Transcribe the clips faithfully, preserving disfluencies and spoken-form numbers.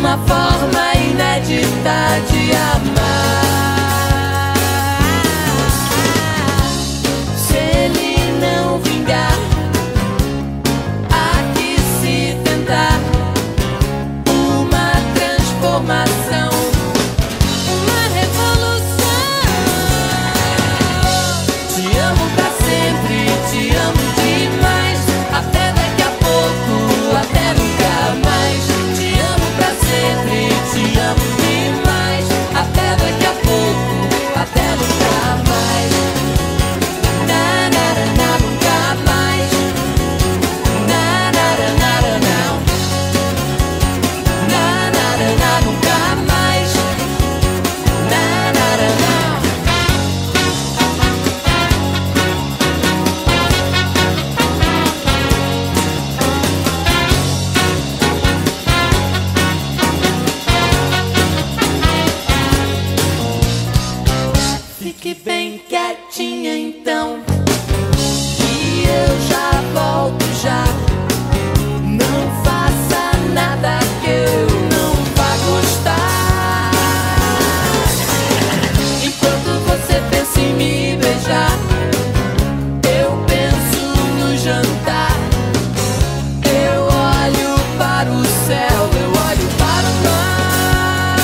uma forma inédita de amar. Se ele não vingar, há que se tentar uma transformação, uma revolução. Te amo pra sempre, te amo demais, até daqui a pouco, até nunca mais. Te amo pra sempre, te amo demais, até daqui a pouco, até nunca mais. Na, na, na, na, nunca mais. Na, na, na, na, não. Na, na, na, na, nunca mais. Na, na, na, não. Fique bem quietinha então, que eu já volto já. Não faça nada que eu não vá gostar. Enquanto você pensa em me beijar, eu penso no jantar. Eu olho para o céu, eu olho para o mar.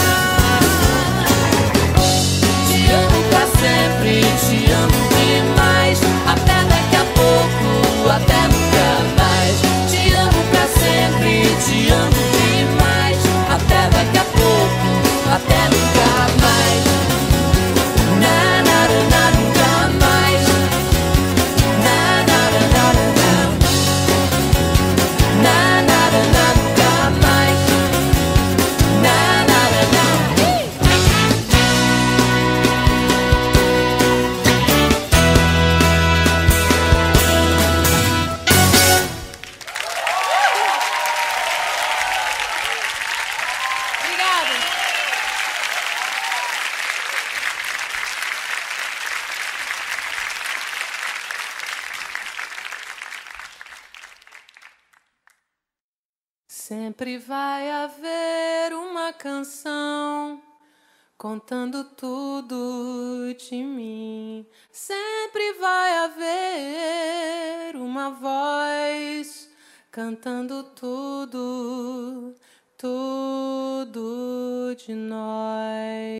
Te amo pra sempre, te amo demais, até daqui a pouco, até nunca mais. Te amo pra sempre, te amo demais, até daqui a pouco, até nunca mais. Na, na, na, na, nunca mais. Na, na, na, na, na, na, na, na, na, nunca mais. Na, na, na, na. Ih! Obrigada. Sempre vai haver uma canção contando tudo de mim. Sempre vai haver uma voz cantando tudo, tudo de nós.